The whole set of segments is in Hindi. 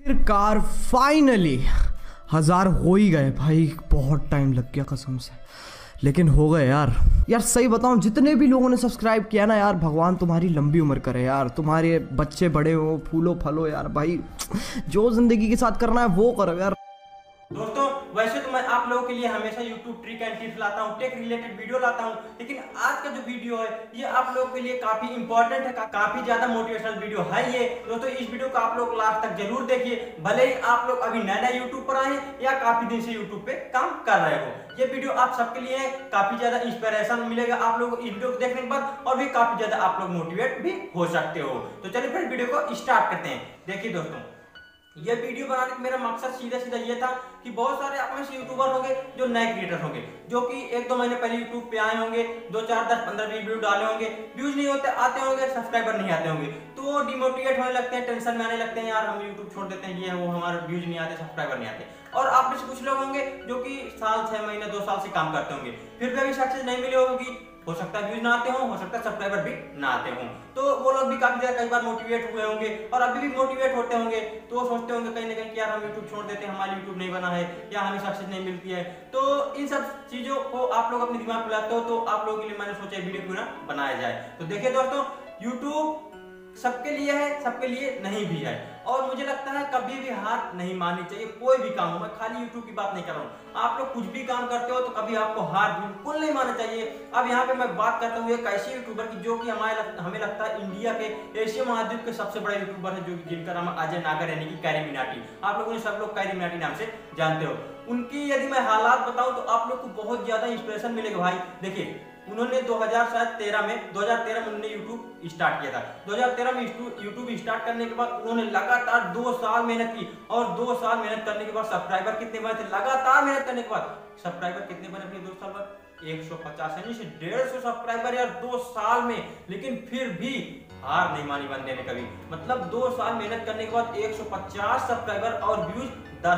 कार फाइनली 1000 हो ही गए भाई। बहुत टाइम लग गया कसम से, लेकिन हो गए यार। यार सही बताऊं, जितने भी लोगों ने सब्सक्राइब किया ना यार, भगवान तुम्हारी लंबी उम्र करे यार, तुम्हारे बच्चे बड़े हो, फूलो फलो यार भाई, जो जिंदगी के साथ करना है वो करो यार। दोस्तों वैसे तो मैं आप लोगों के लिए हमेशा YouTube ट्रिक एंड टिप्स लाता हूँ, टेक रिलेटेड वीडियो लाता हूँ, लेकिन आज का जो वीडियो है ये आप लोगों के लिए काफी इंपॉर्टेंट है, काफी ज्यादा मोटिवेशनल वीडियो है ये। दोस्तों इस वीडियो को आप लोग लास्ट तक जरूर देखिए, भले ही आप लोग अभी नया YouTube पर आए या काफी दिन से YouTube पे काम कर रहे हो। ये वीडियो आप सबके लिए है, काफी ज्यादा इंस्पिरेशन मिलेगा आप लोग इस वीडियो को देखने के बाद, और भी काफी ज्यादा आप लोग मोटिवेट भी हो सकते हो। तो चलिए फिर वीडियो को स्टार्ट करते हैं। देखिए दोस्तों, ये वीडियो बनाने का मेरा मकसद सीधा सीधा ये था कि बहुत सारे आप में से यूट्यूबर होंगे जो नए क्रिएटर होंगे, जो कि 1-2 महीने पहले यूट्यूब पे आए होंगे, 2-4-10-15 वीडियो डाले होंगे, व्यूज नहीं होते आते होंगे, सब्सक्राइबर नहीं आते होंगे, तो डिमोटिवेट होने लगते हैं, टेंशन में आने लगते हैं, यार हम यूट्यूब छोड़ देते हैं, ये वो हमारे व्यूज नहीं आते, सब्सक्राइबर नहीं आते। और आप में से कुछ लोग होंगे जो कि साल 6 महीने 2 साल से काम करते होंगे, फिर भी अभी सक्सेस नहीं मिली होगी, हो सकता है व्यूज ना आते हो सकता है सब्सक्राइबर भी ना आते हों, तो वो लोग भी काफी ज्यादा कई बार मोटिवेट हुए होंगे और अभी भी मोटिवेट होते होंगे, तो वो सोचते होंगे कहीं ना कहीं कि यार हम यूट्यूब छोड़ देते हैं, हमारा यूट्यूब नहीं बना है या हमें सक्सेस नहीं मिलती है। तो इन सब चीजों को आप लोग अपने दिमाग में लाते हो, तो आप लोगों के लिए मैंने सोचा वीडियो क्यों ना बनाया जाए। तो देखिए दोस्तों, यूट्यूब सबके लिए है, सबके लिए नहीं भी है, और मुझे लगता है कभी भी हार नहीं माननी चाहिए। कोई भी काम हो, मैं खाली यूट्यूब की बात नहीं कर रहा हूँ, आप लोग कुछ भी काम करते हो तो कभी आपको हार बिल्कुल नहीं मानना चाहिए। अब यहाँ पे मैं बात करता हूँ एक ऐसे यूट्यूबर की जो कि हमें लगता है इंडिया के, एशिया महाद्वीप के सबसे बड़े यूट्यूबर है, जो जिनका नाम अजय नागर यानी कि कैरी मिनाटी। आप लोगों ने सब लोग कैरी मिनाटी नाम से जानते हो। उनकी यदि मैं हालात बताऊं तो आप लोग को बहुत ज्यादा इंस्पिरेशन मिलेगा भाई। देखिए उन्होंने 2013 में उन्होंने यूट्यूब स्टार्ट किया था। 2013 में यूट्यूब स्टार्ट करने के बाद उन्होंने लगातार 2 साल मेहनत की, और 2 साल मेहनत करने के बाद सब्सक्राइबर कितने बने थे? लगातार मेहनत करने के बाद सब्सक्राइबर कितने बने थे 2 साल बाद? 150 यानी 150 सब्सक्राइबर यार 2 साल में। लेकिन फिर भी हार नहीं मानी बंदे ने कभी, मतलब 2 साल मेहनत करने के बाद 150 सब्सक्राइबर और व्यूज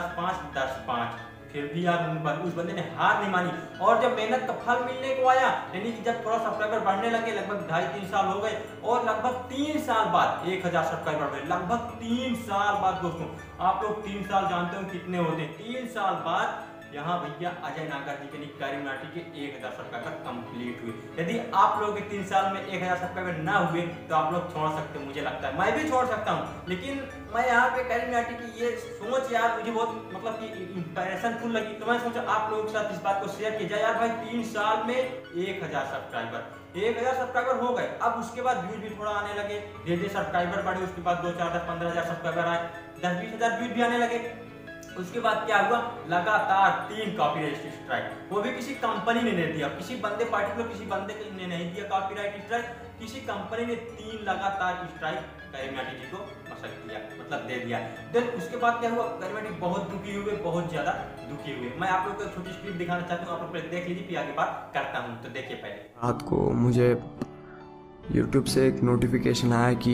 10-5 फिर भी यार उस बंदे ने हार नहीं मानी। और जब मेहनत का फल मिलने को आया, यानी कि जब थोड़ा सब्सक्राइबर बढ़ने लगे, लगभग 2.5-3 साल हो गए, और लगभग 3 साल बाद 1000 सब्सक्राइबर बढ़े, लगभग 3 साल बाद। दोस्तों आप लोग 3 साल जानते हो कितने होते हैं? 3 साल बाद यहाँ भैया अजय नागर जी के कैरी मिनाटी के 1000 सब्सक्राइबर कंप्लीट हुए। यदि आप लोग 3 साल में 1000 सब्सक्राइबर ना हुए तो आप लोग छोड़ सकते हो, मुझे लगता है मैं भी छोड़ सकता हूँ। लेकिन मैं यहाँ पे कैरी मिनाटी की ये सोच यार मुझे बहुत मतलब कि इंस्पिरेशनफुल लगी, तो मैं सोचा आप लोगों के साथ इस बात को शेयर किया जाए। यार भाई 3 साल में 1000 सब्सक्राइबर हो गए। अब उसके बाद व्यूज भी थोड़ा आने लगे, धीरे सब्सक्राइबर बढ़े, उसके बाद 2-4-10-15 हजार सब्सक्राइबर आए, 10-20 हजार व्यूज भी आने लगे। उसके बाद क्या हुआ? लगातार 3 कॉपीराइट स्ट्राइक, वो भी किसी कंपनी ने नहीं दिया, किसी बंदे पार्टिकुलर किसी बंदे ने नहीं दिया कॉपीराइट स्ट्राइक, किसी कंपनी ने 3 लगातार स्ट्राइक कैरी मिनाटी जी को मसक दिया, मतलब दे दिया। देन उसके बाद क्या हुआ? कैरी मिनाटी बहुत दुखी हुए, बहुत ज्यादा दुखी हुए। मैं आप लोग को एक छोटी सी क्लिप दिखाना चाहता हूँ, आप लोग पहले देख लीजिए, फिर आगे बात करता हूँ। तो देखिए पहले। रात को मुझे यूट्यूब से एक नोटिफिकेशन आया कि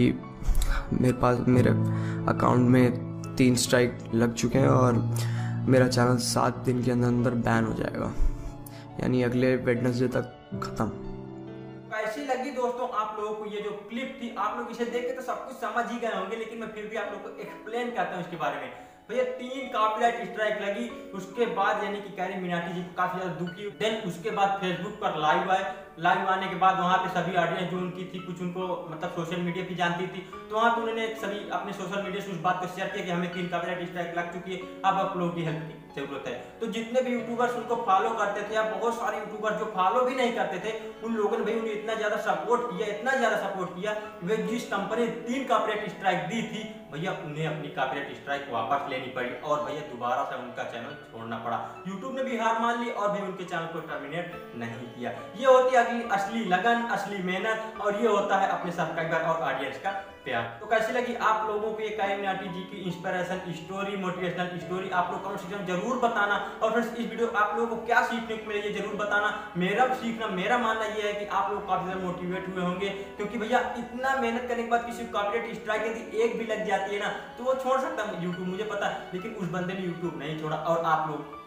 मेरे अकाउंट में 3 स्ट्राइक लग चुके हैं और मेरा चैनल 7 दिन के अंदर बैन हो जाएगा, यानी अगले वेडनेसडे तक खत्म। कैसी लगी दोस्तों आप लोगों को ये जो क्लिप थी? आप लोग इसे देख के तो सब कुछ समझ ही गए होंगे, लेकिन मैं फिर भी आप लोग को एक्सप्लेन करता हूँ इसके बारे में। भैया 3 कॉपीराइट स्ट्राइक लगी, उसके बाद यानी कि कैरी मिनाटी जी काफी ज्यादा दुखी। देन उसके बाद फेसबुक पर लाइव आए, लाइव आने के बाद वहाँ पे सभी ऑडियंस जो उनकी थी, कुछ उनको मतलब सोशल मीडिया भी जानती थी, तो वहाँ पे उन्होंने सभी अपने सोशल मीडिया से उस बात को शेयर किया कि हमें 3 कॉपीराइट स्ट्राइक लग चुकी है, अब आप लोगों की हेल्प की जरूरत है। तो जितने भी यूट्यूबर्स उनको फॉलो करते थे, या बहुत सारे यूट्यूबर जो फॉलो भी नहीं करते थे, उन लोगों ने भाई उन्हें इतना ज्यादा सपोर्ट किया, इतना ज्यादा सपोर्ट किया, वे जिस कंपनी ने 3 कॉपीराइट स्ट्राइक दी थी भैया उन्हें अपनी कॉपीराइट स्ट्राइक वापस लेनी पड़ी, और भैया दोबारा से उनका चैनल छोड़ना पड़ा। यूट्यूब ने भी हार मान ली और भी उनके चैनल को टर्मिनेट नहीं किया। ये होती है असली लगन, असली मेहनत, और ये होता है अपने सब्सक्राइबर और ऑडियंस का प्यार। तो कैसी लगी आप लोगों को ये कैरी मिनाटी जी की इंस्पिरेशन स्टोरी, मोटिवेशनल स्टोरी? आप लोग कमेंट सेक्शन में जरूर बताना। और फ्रेंड्स इस वीडियो आप लोगों को क्या सीखने को मिले ये जरूर बताना। मेरा मानना ये है कि आप लोग काफी ज्यादा मोटिवेट हुए होंगे, क्योंकि भैया इतना मेहनत करने के बाद किसी कॉपीराइट स्ट्राइक यदि एक भी लग जाती है ना, तो वो छोड़ सकता है यूट्यूब, मुझे पता है, लेकिन उस बंदे ने यूट्यूब नहीं छोड़ा, और आप लोग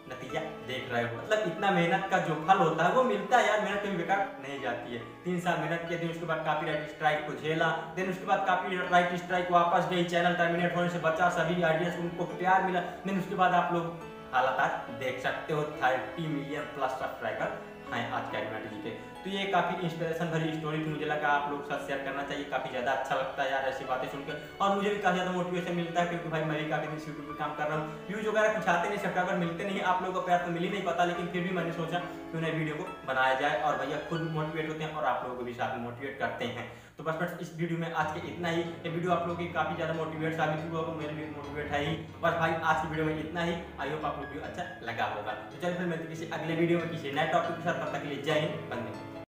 नतीजा देख रहे हो। मतलब इतना मेहनत का जो फल होता है वो मिलता है यार, मेहनत कभी बेकार नहीं जाती है। 3 साल मेहनत किए, देन उसके बाद कॉपीराइट स्ट्राइक को झेला, देन उसके बाद कॉपीराइट स्ट्राइक वापस गई, चैनल टर्मिनेट होने से बचा, सभी ऑडियंस उनको प्यार मिला, देन उसके बाद आप लोग हालात आज देख सकते हो 30 मिलियन प्लस सब्सक्राइबर हैं आज कैरियोमेट्री जी के। तो ये काफ़ी इंस्पिरेशन भरी स्टोरी थी, मुझे लगा आप लोग साथ शेयर करना चाहिए। काफ़ी ज़्यादा अच्छा लगता है यार ऐसी बातें सुनकर, और मुझे भी काफ़ी ज़्यादा मोटिवेशन मिलता है, क्योंकि भाई मैं भी काफ़ी दिन से यूट्यूब पर काम कर रहा हूँ, व्यूज वगैरह कुछ आते नहीं, सब्सक्राइबर मिलते नहीं, आप लोगों को प्यार तो मिल ही नहीं पता, लेकिन फिर भी मैंने सोचा क्यों ना वीडियो को बनाया जाए, और भैया खुद मोटिवेट होते हैं और आप लोगों को भी साथ में मोटिवेट करते हैं। तो बस फ्रेंड्स इस वीडियो में आज के इतना ही। ये वीडियो आप लोगों की काफ़ी ज़्यादा मोटिवेट साबित हुआ, तो मेरे लिए मोटिवेट है ही। बस भाई आज की वीडियो में इतना ही, आई होप आप लोगों को अच्छा लगा होगा। तो चलिए फिर मिलते किसी अगले वीडियो में किसी नए टॉपिक के साथ, तब तक के लिए जय हिंद, वंदे मातरम।